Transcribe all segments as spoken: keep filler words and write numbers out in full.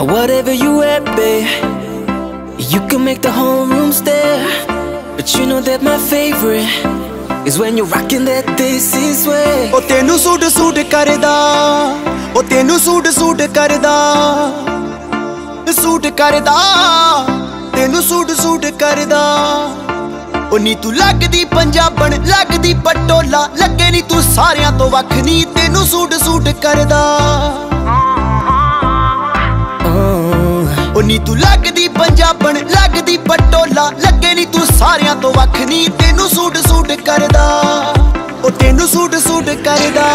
Now whatever you wear, babe, you can make the whole room stare. But you know that my favorite is when you're rocking that this is way. Oh tenu suit suit karda, oh tenu suit suit karda, suit karda, tenu suit suit karda. Oh नी तू लगदी पंजाबन लगदी पटोला, लगे नी तू सारियां तो वख नी, तेनू suit suit करदा। ओ नी तू लगदी पंजाबन लगदी पटोला, लगे नी तू सारियां तो वख नी, तेनू सूट सूट करदा। ओ तेनू सूट सूट करदा।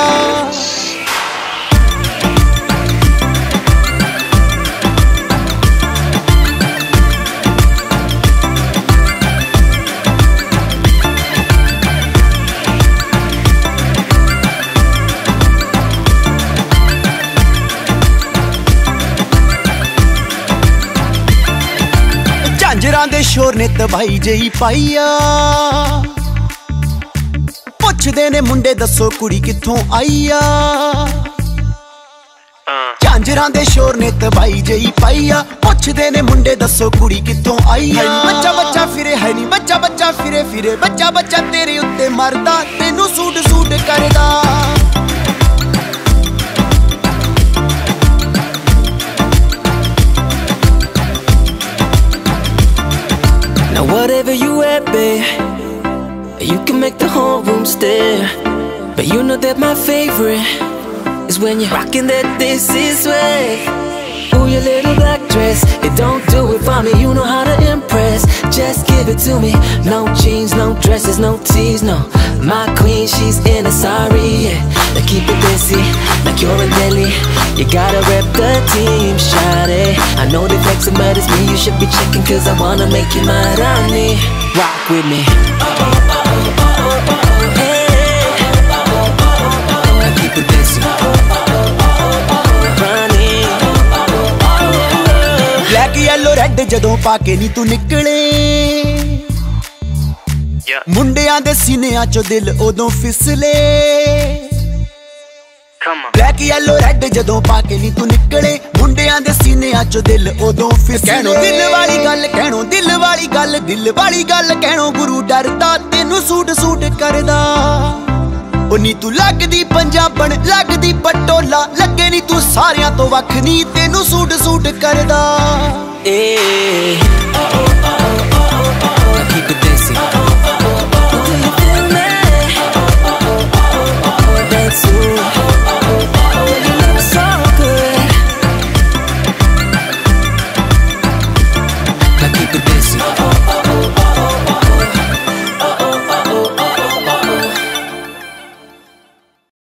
झांजरां दे शोर ने तबाही जही पाईया, पुछदे ने मुंडे दसो कुड़ी कित्थों आईया। झांजरां दे शोर ने तबाही जही पाईया, पुछदे ने मुंडे दसो कुड़ी कित्थों आईया। बच्चा बच्चा फिरे है नी बच्चा बच्चा फिरे फिरे, बच्चा बच्चा तेरे उत्ते मरदा, तेनू सूट सूट करदा। Now whatever you wear, babe, you can make the whole room stare. But you know that my favorite is when you're rocking that this is way. Ooh, your little black dress, it don't do it for me, you know how to impress. Just give it to me, no jeans, no dresses, no tees, no. My queen, she's in a sorry, yeah. Now keep it busy, like you're in Delhi. You gotta rep the team, shawty. I know they flexing, but it's me you should be checking, cause I wanna make you my Rani. Rock with me. Oh, oh, oh, oh, oh, oh, hey. Oh, oh, oh, oh, oh. Now keep it busy. Oh, oh, oh, oh, oh, Rani. Oh, oh, oh, oh. Black, yellow, red ਜਦੋਂ ਪਾ ਕੇ ਨੀ ਤੂੰ ਨਿਕਲੇ, ਮੁੰਡਿਆਂ ਦੇ ਸੀਨਿਆਂ ਚੋਂ ਦਿਲ ਉਦੋਂ ਫਿਸਲੇ। ਬਲੈਕ ਯੈਲੋ ਰੈਡ ਜਦੋਂ ਪਾ ਕੇ ਨੀ ਤੂੰ ਨਿਕਲੇ, ਮੁੰਡਿਆਂ ਦੇ ਸੀਨਿਆਂ ਚੋਂ ਦਿਲ ਉਦੋਂ ਫਿਸਲੇ। ਕਹਿਣੋ ਦਿਲ ਵਾਲੀ ਗੱਲ, ਕਹਿਣੋ ਦਿਲ ਵਾਲੀ ਗੱਲ, ਦਿਲ ਵਾਲੀ ਗੱਲ ਕਹਿਣੋ ਗੁਰੂ ਡਰਦਾ, ਤੈਨੂੰ ਸੂਟ ਸੂਟ ਕਰਦਾ। ਓ ਨੀ ਤੂੰ ਲੱਗਦੀ ਪੰਜਾਬਣ ਲੱਗਦੀ ਪਟੋਲਾ, ਲੱਗੇ ਨੀ ਤੂੰ ਸਾਰਿਆਂ ਤੋਂ ਵੱਖ ਨੀ, ਤੈਨੂੰ ਸੂਟ ਸੂਟ ਕਰਦਾ। ਏ